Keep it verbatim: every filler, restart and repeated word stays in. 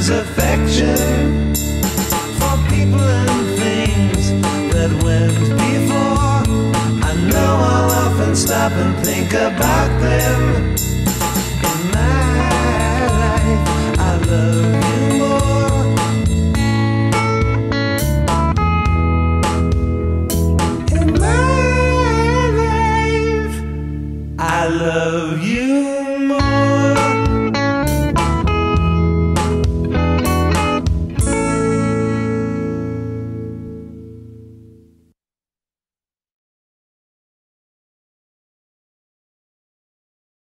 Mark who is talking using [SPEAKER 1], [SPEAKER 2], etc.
[SPEAKER 1] this affection for people and things that went before. I know I'll often stop and think about them. In my life, I love you more. In my life, I love you more.